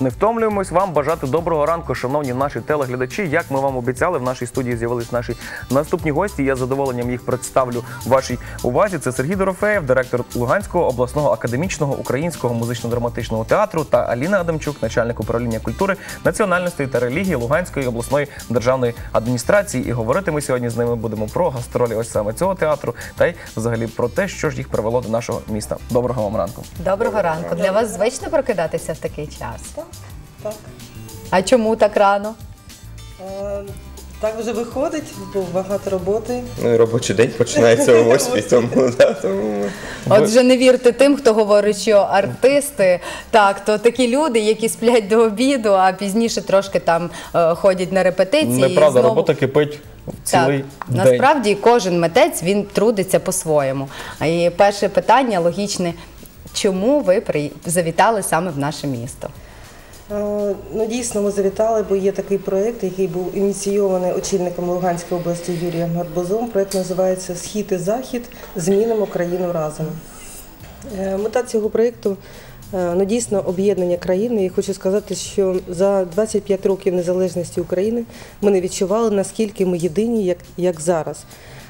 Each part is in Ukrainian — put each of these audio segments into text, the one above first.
Не втомлюємось вам бажати доброго ранку, шановні наші телеглядачі. Як ми вам обіцяли, в нашій студії з'явились наші наступні гості. Я з задоволенням їх представлю вашій увазі. Це Сергій Дорофеєв, директор Луганського обласного академічного українського музично-драматичного театру, та Аліна Адамчук, начальник управління культури, національностей та релігії Луганської обласної державної адміністрації. І говорити ми сьогодні з ними будемо про гастролі ось саме цього театру та й взагалі про те, що ж їх привело до нашого міста. Доброго вам ранку. Доброго ранку. Для вас звично прокидатися в такий час? Так. А чому так рано? Так вже виходить, бо багато роботи. Ну і робочий день починається о 8, тому... От вже не вірте тим, хто говорить, що артисти, так, то такі люди, які сплять до обіду, а пізніше трошки там ходять на репетиції. Неправда, і знову... робота кипить цілий день. Насправді кожен митець, він трудиться по-своєму. І перше питання логічне, чому ви завітали саме в наше місто? Ну, дійсно, ми завітали, бо є такий проєкт, який був ініційований очільником Луганської області Юрієм Гарбузом. Проєкт називається «Схід і Захід. Змінимо країну разом». Мета цього проєкту дійсно об'єднання країни. І хочу сказати, що за 25 років незалежності України ми не відчували, наскільки ми єдині, як зараз.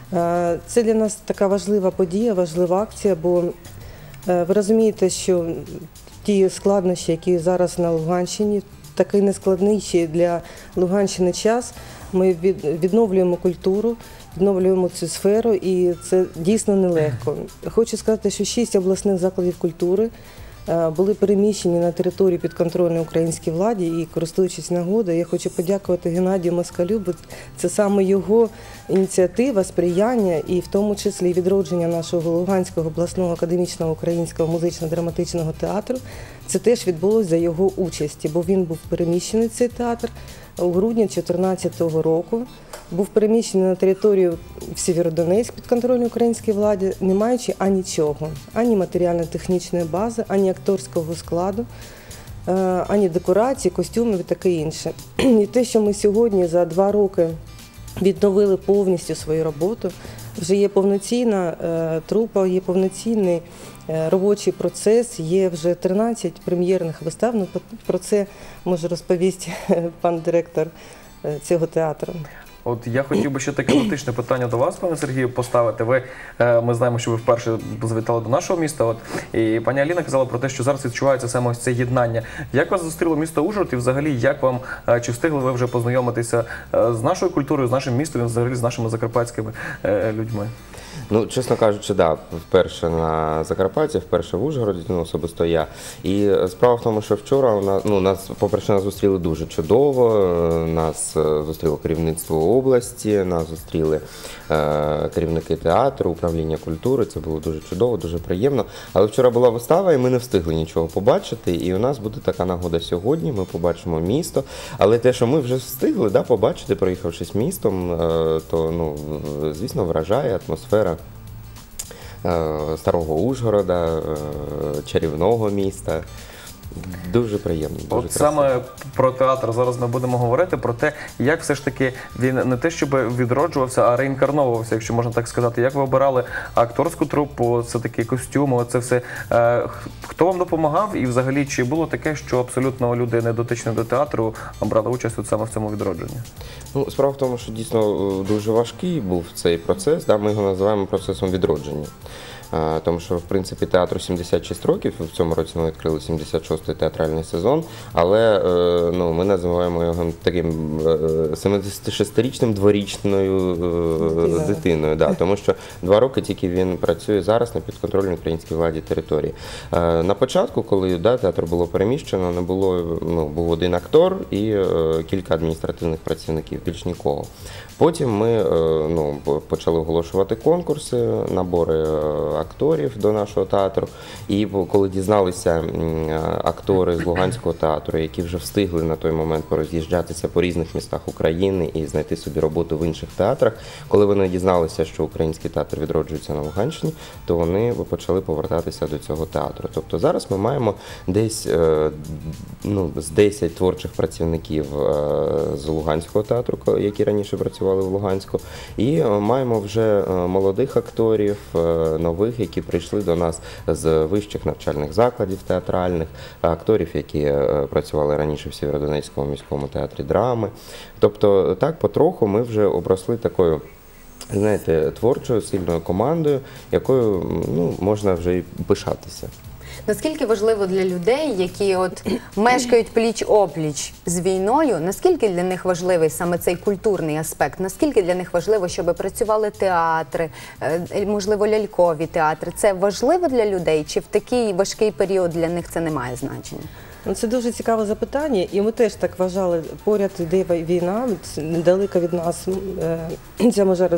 Це для нас така важлива подія, важлива акція, бо ви розумієте, що ті складнощі, які зараз на Луганщині, такий нескладний ще для Луганщини час. Ми відновлюємо культуру, відновлюємо цю сферу, і це дійсно нелегко. Хочу сказати, що 6 обласних закладів культури були переміщені на територію підконтрольної українській владі, і, користуючись нагодою, я хочу подякувати Геннадію Москалю, бо це саме його ініціатива, сприяння і в тому числі відродження нашого Луганського обласного академічного українського музично-драматичного театру. Це теж відбулося за його участі, бо він був переміщений, цей театр, у грудні 2014 року. Був переміщений на територію в Сєвєродонецьк підконтрольної українській владі, не маючи нічого, ані матеріально-технічної бази, ані акторського складу, ані декорацій, костюмів і таке інше. І те, що ми сьогодні за 2 роки відновили повністю свою роботу, вже є повноцінна трупа, є повноцінний робочий процес, є вже 13 прем'єрних вистав. Ну, про це може розповісти пан директор цього театру. От я хотів би ще таке дотичне питання до вас, пане Сергію, поставити. Ми знаємо, що ви вперше завітали до нашого міста. І пані Аліна казала про те, що зараз відчувається саме ось це єднання. Як вас зустріло місто Ужгород і взагалі, як вам, чи встигли ви вже познайомитися з нашою культурою, з нашим містом і взагалі з нашими закарпатськими людьми? Ну, чесно кажучи, да, вперше на Закарпатті, вперше в Ужгороді, ну, особисто я. І справа в тому, що вчора нас, по-перше, нас зустріли дуже чудово, нас зустріло керівництво області, нас зустріли керівники театру, управління культури, це було дуже чудово, дуже приємно. Але вчора була вистава, і ми не встигли нічого побачити, і у нас буде така нагода сьогодні, ми побачимо місто. Але те, що ми вже встигли побачити, проїхавшись містом, то, звісно, вражає атмосфера Старого Ужгорода, чарівного міста. Дуже приємно. Дуже От саме про театр зараз ми будемо говорити, про те, як все ж таки він не те, щоб відроджувався, а реінкарновувався, якщо можна так сказати. Як ви обирали акторську трупу, це такі костюми, це все. Хто вам допомагав і взагалі чи було таке, що абсолютно люди не дотичні до театру брали участь саме в цьому відродженні? Ну, справа в тому, що дійсно дуже важкий був цей процес, ми його називаємо процесом відродження. Тому що, в принципі, театру 76 років, в цьому році ми відкрили 76-й театральний сезон, але ми називаємо його таким 76-річним дворічною дитиною, тому що 2 роки тільки він працює зараз на підконтрольній українській владі території. На початку, коли театр було переміщено, був 1 актор і кілька адміністративних працівників, більш нікого. Потім ми почали оголошувати конкурси, набори акторів до нашого театру. І коли дізналися актори з Луганського театру, які вже встигли на той момент пороз'їжджатися по різних містах України і знайти собі роботу в інших театрах, коли вони дізналися, що український театр відроджується на Луганщині, то вони почали повертатися до цього театру. Тобто зараз ми маємо десь з 10 творчих працівників з Луганського театру, які раніше працювали працювали в Луганську. І маємо вже молодих акторів, нових, які прийшли до нас з вищих навчальних закладів театральних, акторів, які працювали раніше в Сєвєродонецькому міському театрі драми. Тобто так потроху ми вже обросли такою, знаєте, творчою, сильною командою, якою можна вже і пишатися. Наскільки важливо для людей, які от мешкають пліч-опліч з війною, наскільки для них важливий саме цей культурний аспект? Наскільки для них важливо, щоб працювали театри, можливо, лялькові театри? Це важливо для людей? Чи в такий важкий період для них це не має значення? Це дуже цікаве запитання, і ми теж так вважали, поряд йде війна, недалеко від нас ця межа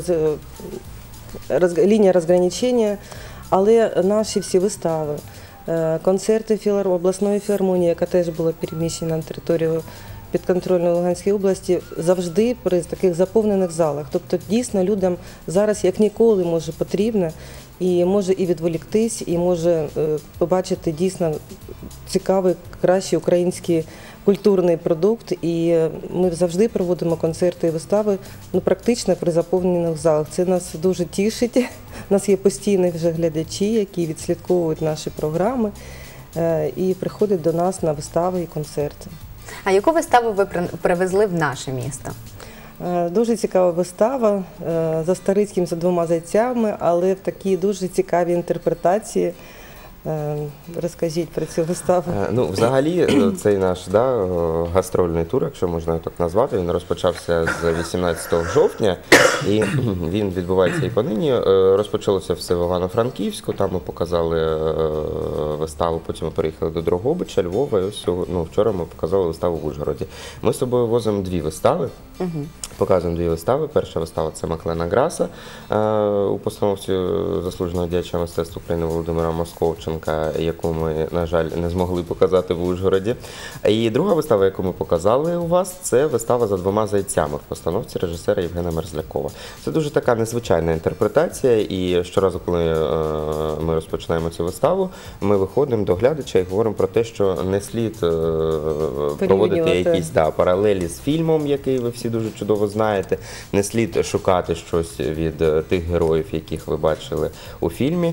лінія розграничення, але наші всі вистави, концерти обласної філармонії, яка теж була переміщена на територію підконтрольної Луганської області, завжди при таких заповнених залах. Тобто дійсно людям зараз як ніколи може потрібно, і може і відволіктись, і може побачити дійсно цікавий, кращий український культурний продукт. І ми завжди проводимо концерти і вистави практично при заповнених залах. Це нас дуже тішить. У нас є постійні вже глядачі, які відслідковують наші програми і приходять до нас на вистави і концерти. А яку виставу ви привезли в наше місто? Дуже цікава вистава за Старицьким, за двома зайцями, але в такій дуже цікавій інтерпретації. Розкажіть про цю виставу. Взагалі, цей наш гастрольний тур, якщо можна так назвати, він розпочався з 18 жовтня, і він відбувається і понині. Розпочалося все в Івано-Франківську, там ми показали виставу, потім ми переїхали до Дрогобича, Львова, і ось вчора ми показали виставу в Ужгороді. Ми з собою возимо дві вистави. Показуємо дві вистави. Перша вистава – це Маклена Граса у постановці заслуженого діяча мистецтва України Володимира Московченка, яку ми, на жаль, не змогли показати в Ужгороді. І друга вистава, яку ми показали у вас, це вистава «За двома зайцями» в постановці режисера Євгена Мерзлякова. Це дуже така незвичайна інтерпретація, і щоразу, коли ми розпочинаємо цю виставу, ми виходимо до глядача і говоримо про те, що не слід проводити якісь паралелі з фільмом, який ви всі дуже чудово знаєте, не слід шукати щось від тих героїв, яких ви бачили у фільмі.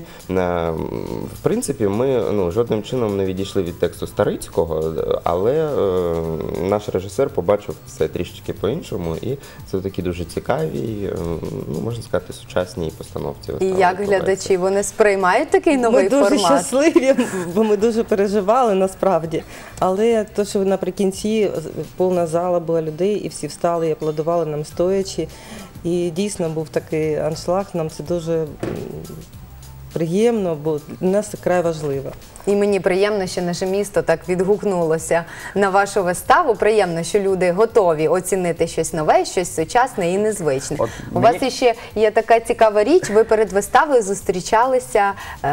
В принципі, ми жодним чином не відійшли від тексту Старицького, але наш режисер побачив все трішечки по-іншому, і це такі дуже цікаві, можна сказати, сучасні постановці. І як глядачі, вони сприймають такий новий формат? Ми дуже щасливі, бо ми дуже переживали насправді, але то, що наприкінці повна зала була людей, і всі встали і аплодували нам стоячи. І дійсно був такий аншлаг, нам це дуже приємно, бо для нас це край важливо. І мені приємно, що наше місто так відгукнулося на вашу виставу. Приємно, що люди готові оцінити щось нове, щось сучасне і незвичне. У вас ще є така цікава річ, ви перед виставою зустрічалися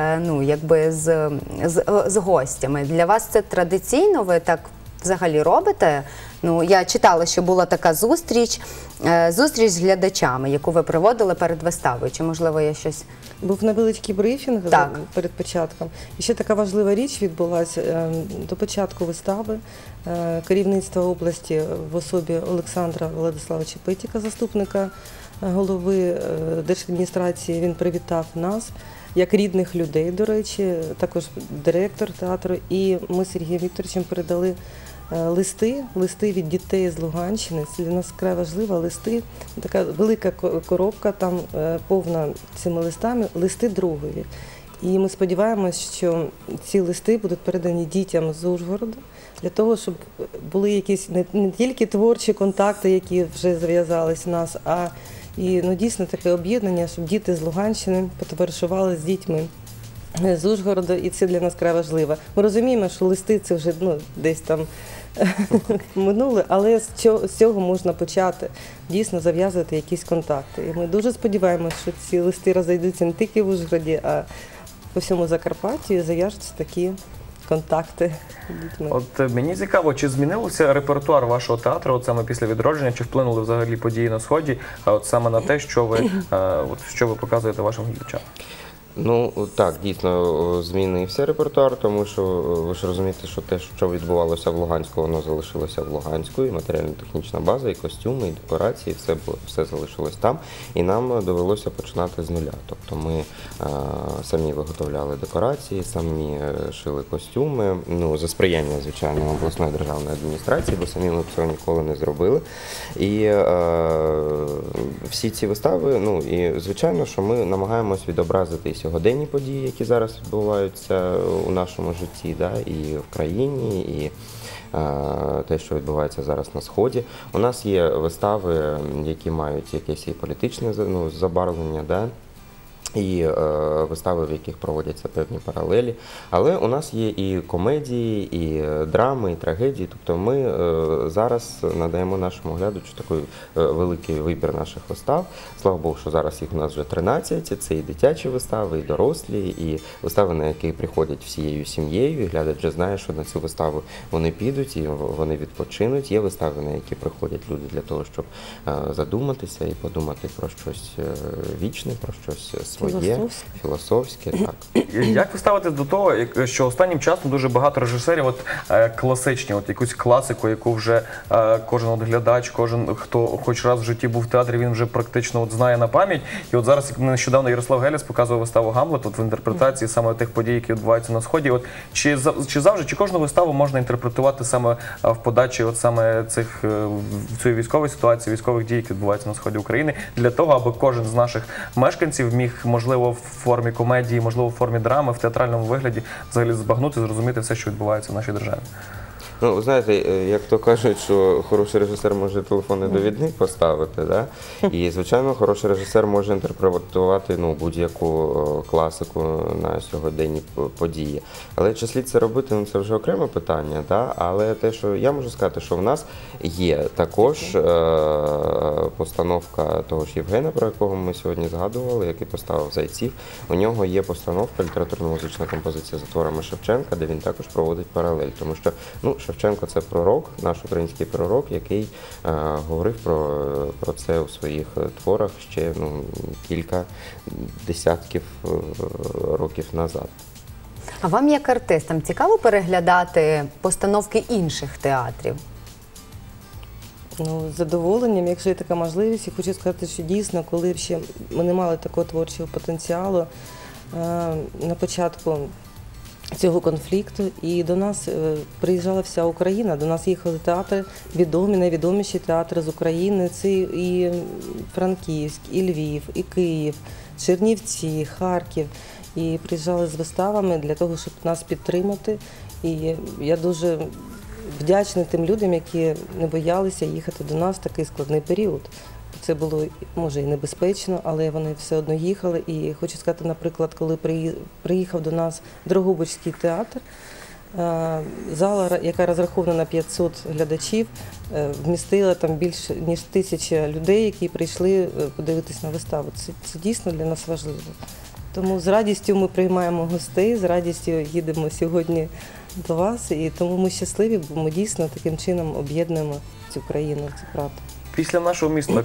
з гостями. Для вас це традиційно, ви так взагалі робите? Я читала, що була така зустріч з глядачами, яку ви проводили перед виставою. Чи, можливо, я щось... Був невеличкий брифінг перед початком. І ще така важлива річ відбулася. До початку вистави керівництво області в особі Олександра Владиславовича Петіка, заступника голови держадміністрації, він привітав нас як рідних людей, до речі, також директор театру. І ми з Сергієм Вікторовичем передали листи від дітей з Луганщини. Це для нас вкрай важливо. Листи, така велика коробка, там повна цими листами, листи другові. І ми сподіваємось, що ці листи будуть передані дітям з Ужгорода, для того, щоб були якісь не тільки творчі контакти, які вже зав'язались у нас, а і дійсно таке об'єднання, щоб діти з Луганщини потоваришували з дітьми з Ужгорода, і це для нас вкрай важливо. Ми розуміємо, що листи це вже десь там минуле, але з цього можна почати дійсно зав'язувати якісь контакти. І ми дуже сподіваємося, що ці листи розійдуться не тільки в Ужгороді, а по всьому Закарпаттю, і зав'яжуться такі контакти з дітьми. От мені цікаво, чи змінився репертуар вашого театру от саме після відродження, чи вплинули взагалі події на Сході, от саме на те, що ви показуєте вашим глядачам? Ну так, дійсно змінився репертуар, тому що ви ж розумієте, що те, що відбувалося в Луганську, воно залишилося в Луганську, і матеріально-технічна база, і костюми, і декорації, все залишилось там. І нам довелося починати з нуля. Тобто ми самі виготовляли декорації, самі шили костюми, ну за сприяння, звичайно, обласної державної адміністрації, бо самі ми б цього ніколи не зробили. І всі ці вистави, ну і звичайно, що ми намагаємось відобразити і сьогоденні події, які зараз відбуваються у нашому житті, да, і в країні, і те, що відбувається зараз на Сході. У нас є вистави, які мають якесь і політичне забарвлення, да, і вистави, в яких проводяться певні паралелі. Але у нас є і комедії, і драми, і трагедії. Тобто ми зараз надаємо нашому глядачу такий великий вибір наших вистав. Слава Богу, що зараз їх у нас вже 13. Це і дитячі вистави, і дорослі, і вистави, на які приходять всією сім'єю. І глядач вже знає, що на цю виставу вони підуть, і вони відпочинуть. Є вистави, на які приходять люди для того, щоб задуматися і подумати про щось вічне, про щось своє, філософське, так. Як ви ставитесь до того, що останнім часом дуже багато режисерів класичні, якусь класику, яку вже кожен глядач, кожен, хто хоч раз в житті був в театрі, він вже практично знає на пам'ять. І от зараз, як нещодавно Ярослав Гелєс показував виставу «Гамлет» в інтерпретації саме тих подій, які відбуваються на Сході. Чи завжди, чи кожну виставу можна інтерпретувати саме в подачі саме цієї військової ситуації, військових дій, які відбуваються на Сході України, для того, аби кожен з наших мешканців міг, можливо, в формі комедії, можливо, в формі драми, в театральному вигляді взагалі збагнути, зрозуміти все, що відбувається в нашій державі? Ну, ви знаєте, як то кажуть, що хороший режисер може телефонний довідник поставити, да? І, звичайно, хороший режисер може інтерпретувати будь-яку класику на сьогоденні події. Але чи слід це робити, це вже окреме питання, да? Але те, що я можу сказати, що в нас є також постановка того ж Євгена, про якого ми сьогодні згадували, який поставив «Зайців». У нього є постановка, літературно-музична композиція за творами Шевченка, де він також проводить паралель, тому що, Шевченко – це пророк, наш український пророк, який говорив про це у своїх творах ще кілька десятків років назад. А вам, як артистам, цікаво переглядати постановки інших театрів? З задоволенням, якщо є така можливість, і хочу сказати, що дійсно, коли ще ми не мали такого творчого потенціалу на початку цього конфлікту, і до нас приїжджала вся Україна, до нас їхали театри, відомі, найвідоміші театри з України, це і Франківськ, і Львів, і Київ, Чернівці, Харків, і приїжджали з виставами для того, щоб нас підтримати, і я дуже вдячна тим людям, які не боялися їхати до нас в такий складний період. Це було, може, і небезпечно, але вони все одно їхали. І хочу сказати, наприклад, коли приїхав до нас Дрогобицький театр, зала, яка розрахована на 500 глядачів, вмістила там більше ніж 1000 людей, які прийшли подивитись на виставу. Це дійсно для нас важливо. Тому з радістю ми приймаємо гостей, з радістю їдемо сьогодні до вас, і тому ми щасливі, бо ми дійсно таким чином об'єднуємо цю країну, це правда. Після нашого міста,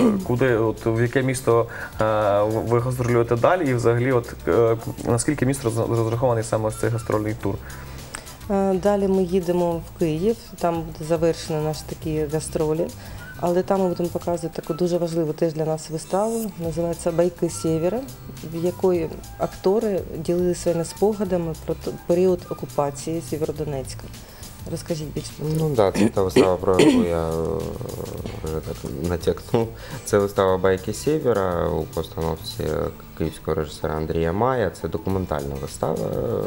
в яке місто ви гастролюєте далі, і взагалі, наскільки місто розрахований саме з цей гастрольний тур? Далі ми їдемо в Київ, там буде завершено наші такі гастролі, але там ми будемо показувати таку дуже важливу теж для нас виставу, називається «Байки Сєвєра», в якої актори ділили своїми спогадами про період окупації Сєвєродонецька. Розкажіть більше. Це та вистава, про яку я вже так натякнув. Це вистава «Байки Сєвєра» у постановці київського режисера Андрія Мая. Це документальна вистава.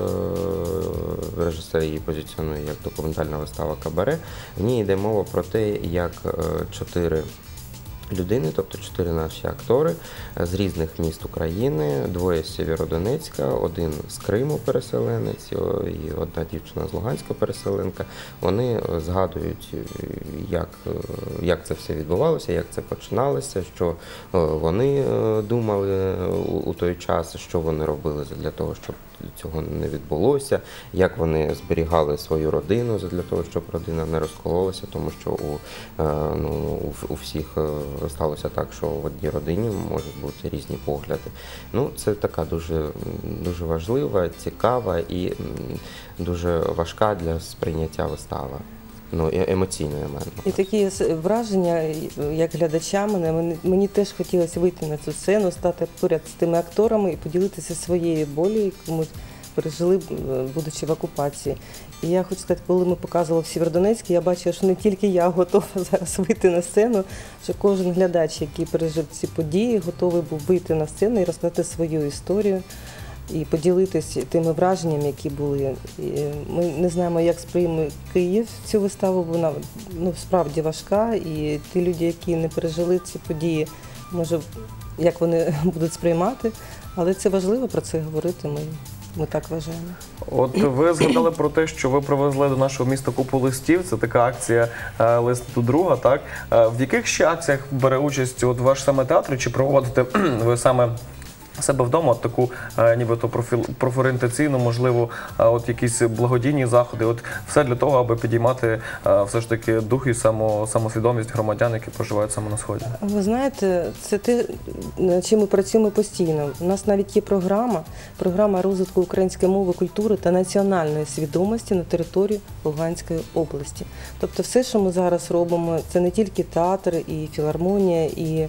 Режисер її позиціонує як документальна вистава «Кабаре». В ній йде мова про те, як 4 людини, тобто 4 наші актори з різних міст України, 2 з Сєвєродонецька, 1 з Криму переселенець і 1 дівчина з Луганська переселенка. Вони згадують, як це все відбувалося, як це починалося, що вони думали у той час, що вони робили для того, щоб цього не відбулося, як вони зберігали свою родину для того, щоб родина не розкололася, тому що у всіх сталося так, що в одній родині можуть бути різні погляди. Ну, це така дуже важлива, цікава і дуже важка для сприйняття вистава. Ну, емоційно, я маю. І такі враження, як глядача, мені теж хотілося вийти на цю сцену, стати поряд з тими акторами і поділитися своєю болю, яку ми пережили, будучи в окупації. І я хочу сказати, коли ми показували в Сєвєродонецьку, я бачила, що не тільки я готова зараз вийти на сцену, що кожен глядач, який пережив ці події, готовий був вийти на сцену і розказати свою історію. І поділитися тими враженнями, які були. Ми не знаємо, як сприйме Київ цю виставу, вона справді важка, і ті люди, які не пережили ці події, може, як вони будуть сприймати, але це важливо про це говорити, ми так вважаємо. От ви згадали про те, що ви привезли до нашого міста купу листів, це така акція «Лист до друга», так? В яких ще акціях бере участь ваш саме театр, чи проводите ви саме себе вдома, от таку нібито профорієнтаційну, можливо, от якісь благодійні заходи, от все для того, аби підіймати все ж таки дух і самосвідомість громадян, які проживають саме на Сході? Ви знаєте, це те, над чим ми працюємо постійно. У нас навіть є програма розвитку української мови, культури та національної свідомості на території Луганської області. Тобто все, що ми зараз робимо, це не тільки театр, і філармонія, і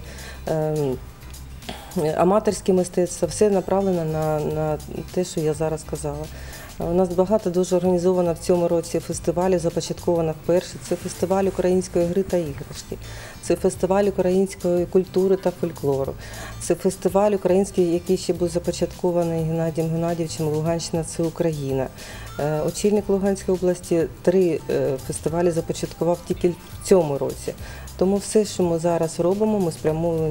аматорське мистецтво, все направлено на те, що я зараз казала. У нас багато дуже організовано в цьому році фестивалів, започатковано вперше. Це фестиваль української гри та іграшки, це фестиваль української культури та фольклору, це фестиваль український, який ще був започаткований Геннадієм Геннадійовичем «Луганщина – це Україна». Очільник Луганської області 3 фестивалі започаткував тільки в цьому році. Тому все, що ми зараз робимо, ми спрямовуємо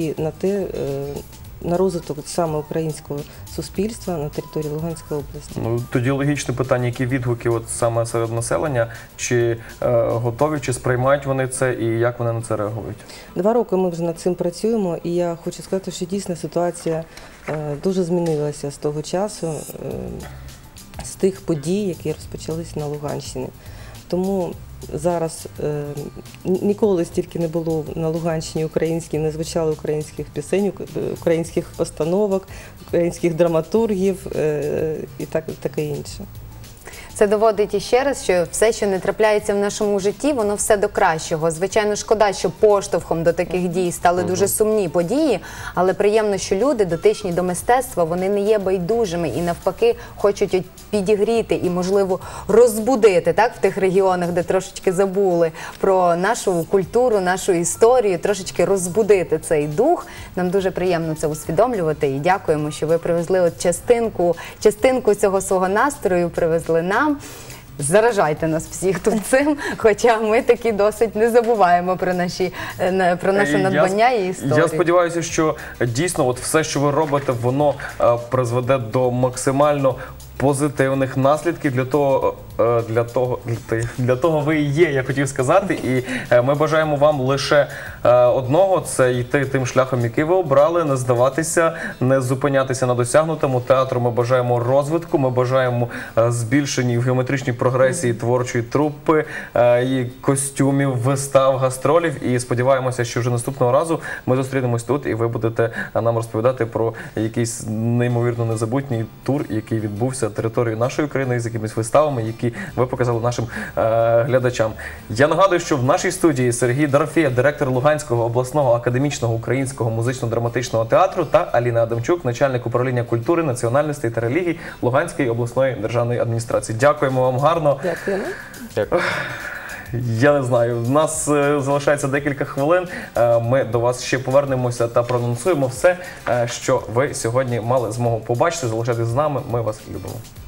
на розвиток саме українського суспільства на території Луганської області. Ну, тоді логічне питання, які відгуки от саме серед населення, чи готові, чи сприймають вони це і як вони на це реагують? 2 роки ми вже над цим працюємо, і я хочу сказати, що дійсно ситуація дуже змінилася з того часу, з тих подій, які розпочалися на Луганщині. Тому зараз ніколи стільки не було на Луганщині не звучало українських пісень, українських постановок, українських драматургів і таке інше. Це доводить іще раз, що все, що не трапляється в нашому житті, воно все до кращого. Звичайно, шкода, що поштовхом до таких дій стали дуже сумні події, але приємно, що люди, дотичні до мистецтва, вони не є байдужими і навпаки хочуть підігріти і, можливо, розбудити, так, в тих регіонах, де трошечки забули про нашу культуру, нашу історію, трошечки розбудити цей дух. Нам дуже приємно це усвідомлювати і дякуємо, що ви привезли от частинку цього свого настрою, привезли нам. Заражайте нас всіх тут цим, хоча ми таки досить не забуваємо про наше надбання і історію. Я сподіваюся, що дійсно от все, що ви робите, воно призведе до максимально позитивних наслідків. Для того ви і є, я хотів сказати. І ми бажаємо вам лише одного – це йти тим шляхом, який ви обрали, не здаватися, не зупинятися на досягнутому. Театру ми бажаємо розвитку, ми бажаємо збільшення в геометричній прогресії творчої трупи, і костюмів, вистав, гастролів. І сподіваємося, що вже наступного разу ми зустрінемось тут, і ви будете нам розповідати про якийсь неймовірно незабутній тур, який відбувся територією нашої країни з якимись виставами, які ви показали нашим глядачам. Я нагадую, що в нашій студії Сергій Дорофєєв, директор Луганського обласного академічного українського музично-драматичного театру, та Аліна Адамчук, начальник управління культури, національностей та релігій Луганської обласної державної адміністрації. Дякуємо вам гарно. Дякуємо. Дякую. Я не знаю, у нас залишається декілька хвилин, ми до вас ще повернемося та проанонсуємо все, що ви сьогодні мали змогу побачити. Залишайтесь з нами, ми вас любимо.